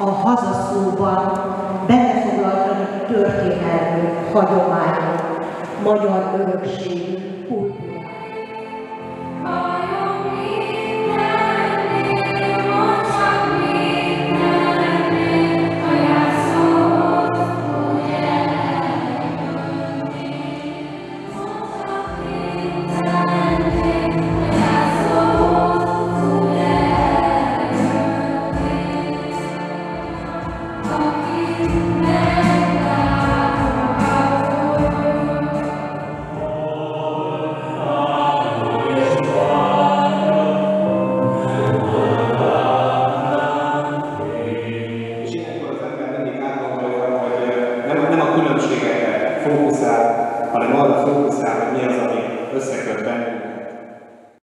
a hazaszóban belefoglaltani történelmünk, hagyományok, magyar örökség, kultúrát. Fókuszál, hanem arra fókuszál, hogy mi az, ami összeköt bennünk,